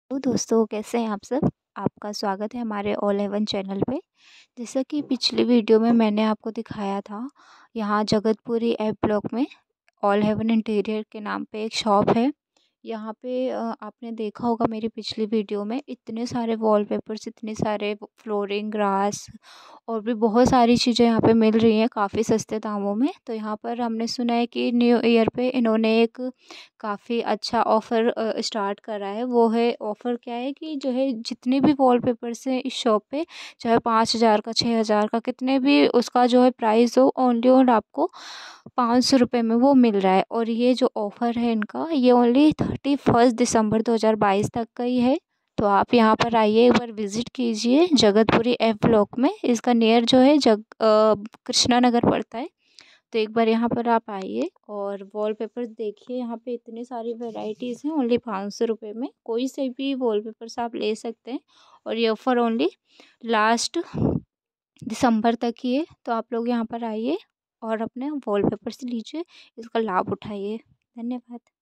तो दोस्तों कैसे हैं आप सब। आपका स्वागत है हमारे ऑल हेवन चैनल पे। जैसा कि पिछली वीडियो में मैंने आपको दिखाया था, यहाँ जगतपुरी एफ ब्लॉक में ऑल हेवन इंटीरियर के नाम पे एक शॉप है। यहाँ पे आपने देखा होगा मेरी पिछली वीडियो में इतने सारे वॉलपेपर्स, इतने सारे फ्लोरिंग, ग्रास और भी बहुत सारी चीज़ें यहाँ पे मिल रही हैं काफ़ी सस्ते दामों में। तो यहाँ पर हमने सुना है कि न्यू ईयर पे इन्होंने एक काफ़ी अच्छा ऑफ़र स्टार्ट करा है। वो है ऑफ़र क्या है कि जो है जितने भी वॉलपेपर्स हैं इस शॉप पे, चाहे 5,000 का, 6,000 का, कितने भी उसका जो है प्राइस हो, ओनली और आपको 500 रुपये में वो मिल रहा है। और ये जो ऑफ़र है इनका, ये ओनली 31 दिसंबर 2022 तक का ही है। तो आप यहाँ पर आइए, एक बार विज़िट कीजिए जगतपुरी एफ ब्लॉक में। इसका नियर जो है कृष्णा नगर पड़ता है। तो एक बार यहाँ पर आप आइए और वॉलपेपर्स देखिए। यहाँ पे इतनी सारी वैरायटीज़ हैं ओनली 500 रुपये में। कोई से भी वॉलपेपर्स आप ले सकते हैं और ये ऑफ़र ओनली लास्ट दिसंबर तक ही है। तो आप लोग यहाँ पर आइए और अपने वॉलपेपर्स लीजिए, इसका लाभ उठाइए। धन्यवाद।